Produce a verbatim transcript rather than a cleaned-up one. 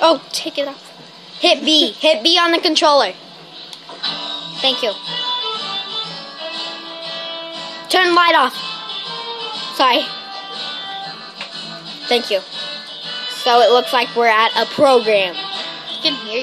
Oh, take it off. Hit B. Hit B on the controller. Thank you. Turn light off. Sorry. Thank you. So it looks like we're at a program. You can hear